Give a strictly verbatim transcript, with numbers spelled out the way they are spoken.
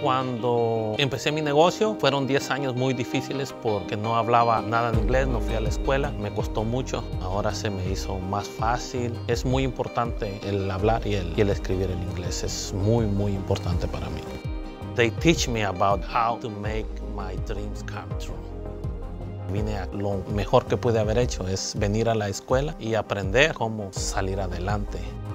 Cuando empecé mi negocio fueron diez años muy difíciles porque no hablaba nada de inglés, no fui a la escuela, me costó mucho. Ahora se me hizo más fácil. Es muy importante el hablar y el, y el escribir en inglés. Es muy, muy importante para mí. They teach me about how to make my dreams come true. Vine a, lo mejor que pude haber hecho es venir a la escuela y aprender cómo salir adelante.